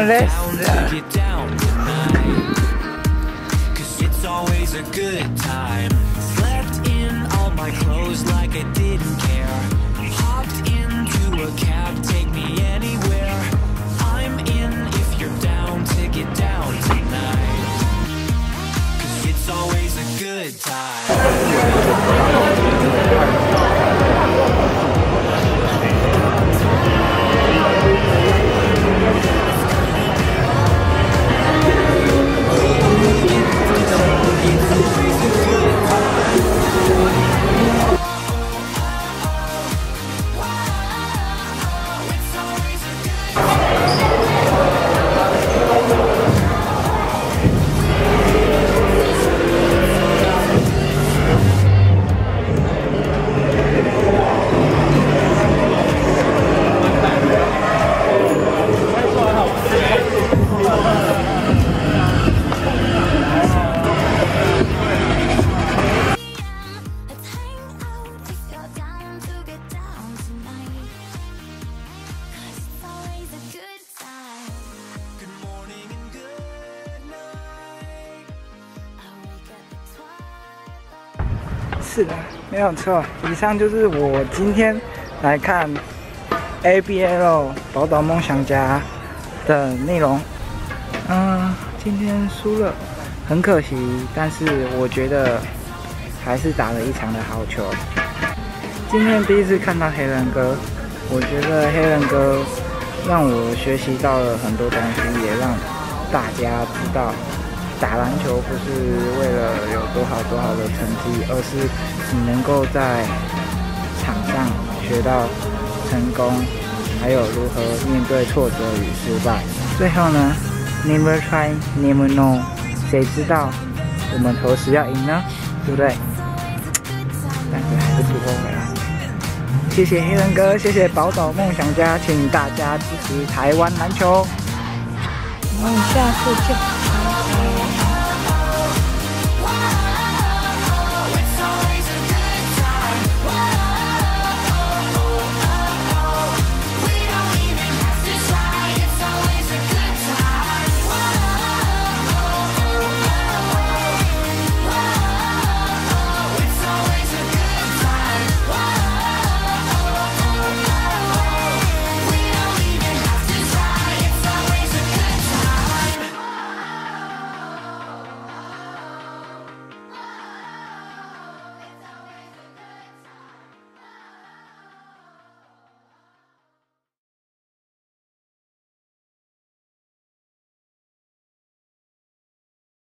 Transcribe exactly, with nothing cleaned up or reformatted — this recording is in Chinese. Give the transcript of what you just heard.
们累死了。 Always a good time. Slept in all my clothes like I didn't care. Hopped into a cab, take me anywhere. I'm in if you're down to get down tonight. Cause it's always a good time. 是的，没有错。以上就是我今天来看 A B L 宝岛梦想家的内容。嗯，今天输了，很可惜，但是我觉得还是打了一场的好球。今天第一次看到黑人哥，我觉得黑人哥让我学习到了很多东西，也让大家知道。 打篮球不是为了有多好多好的成绩，而是你能够在场上学到成功，还有如何面对挫折与失败。最后呢 ，Never try, never know， 谁知道我们何时要赢呢？对不对？但是还是不后悔啦。谢谢黑人哥，谢谢宝岛梦想家，请大家支持台湾篮球。我们下次见。